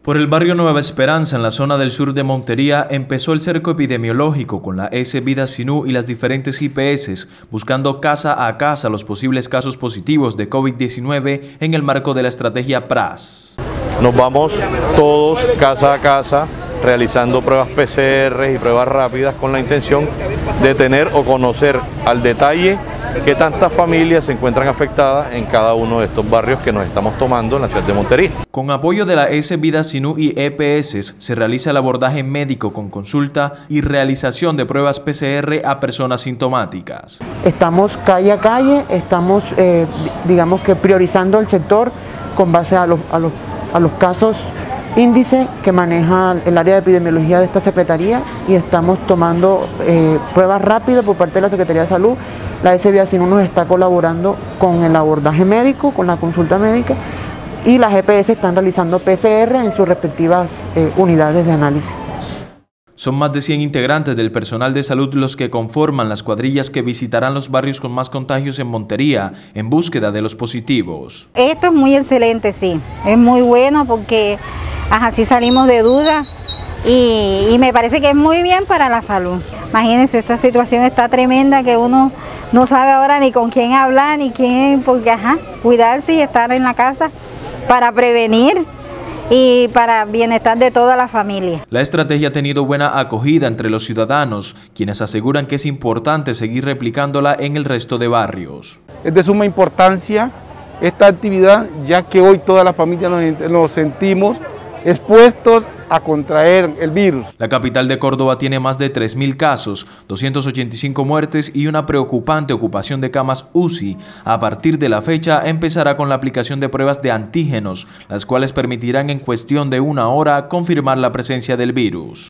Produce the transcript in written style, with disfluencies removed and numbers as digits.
Por el barrio Nueva Esperanza, en la zona del sur de Montería, empezó el cerco epidemiológico con la S Vida Sinú y las diferentes IPS, buscando casa a casa los posibles casos positivos de COVID-19 en el marco de la estrategia PRAS. Nos vamos todos casa a casa realizando pruebas PCR y pruebas rápidas con la intención de tener o conocer al detalle qué tantas familias se encuentran afectadas en cada uno de estos barrios que nos estamos tomando en la ciudad de Montería. Con apoyo de la S Vida Sinú y EPS se realiza el abordaje médico con consulta y realización de pruebas PCR a personas sintomáticas. Estamos calle a calle, estamos digamos que priorizando el sector con base a los casos índice que maneja el área de epidemiología de esta Secretaría, y estamos tomando pruebas rápidas por parte de la Secretaría de Salud. La S Vida Sinú nos está colaborando con el abordaje médico, con la consulta médica, y las EPS están realizando PCR en sus respectivas unidades de análisis. Son más de 100 integrantes del personal de salud los que conforman las cuadrillas que visitarán los barrios con más contagios en Montería en búsqueda de los positivos. Esto es muy excelente, sí, es muy bueno porque así salimos de duda y me parece que es muy bien para la salud. Imagínense, esta situación está tremenda que uno no sabe ahora ni con quién hablar, ni quién, porque cuidarse y estar en la casa para prevenir y para bienestar de toda la familia. La estrategia ha tenido buena acogida entre los ciudadanos, quienes aseguran que es importante seguir replicándola en el resto de barrios. Es de suma importancia esta actividad, ya que hoy toda la familia nos sentimos expuestos a contraer el virus. La capital de Córdoba tiene más de 3.000 casos, 285 muertes y una preocupante ocupación de camas UCI. A partir de la fecha empezará con la aplicación de pruebas de antígenos, las cuales permitirán en cuestión de 1 hora confirmar la presencia del virus.